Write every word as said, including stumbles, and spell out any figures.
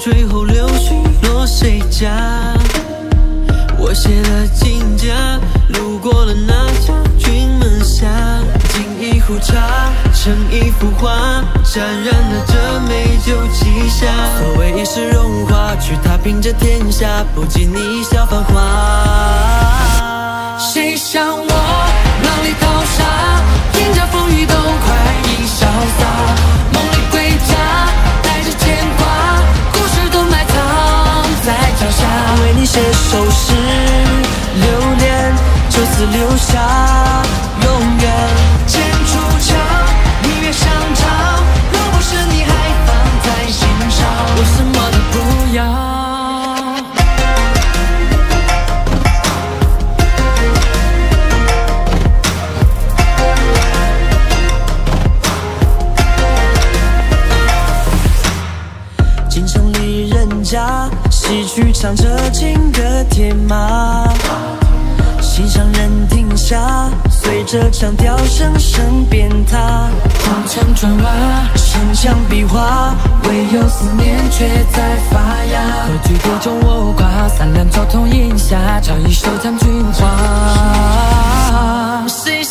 最后流星落谁家？我写了金家，路过了那家君门下，敬一壶茶，盛一幅画，沾染了这美酒旗下。所谓一世荣华，去踏平这天下，不及你笑繁华。谁像我浪里淘沙，天下风雨都快意潇洒，梦里归家，带着牵挂，故事都埋藏在脚下。为你写首诗，留恋就此留下，永远剑出鞘，明月上场，若不是你还放在心上，我什么都不要。京城里人家，戏曲唱着情歌铁马，心上人停下，随着长调声声遍踏。红墙砖瓦，城墙壁画，唯有思念却在发芽。何惧多种我挂，三两朝同饮下，找一首将君话。谁